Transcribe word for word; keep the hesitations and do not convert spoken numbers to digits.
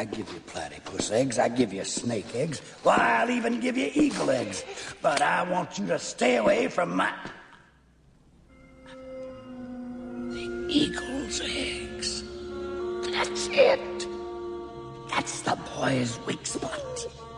I give you platypus eggs, I give you snake eggs, why, I'll even give you eagle eggs. But I want you to stay away from my... The eagle's eggs. That's it. That's the boy's weak spot.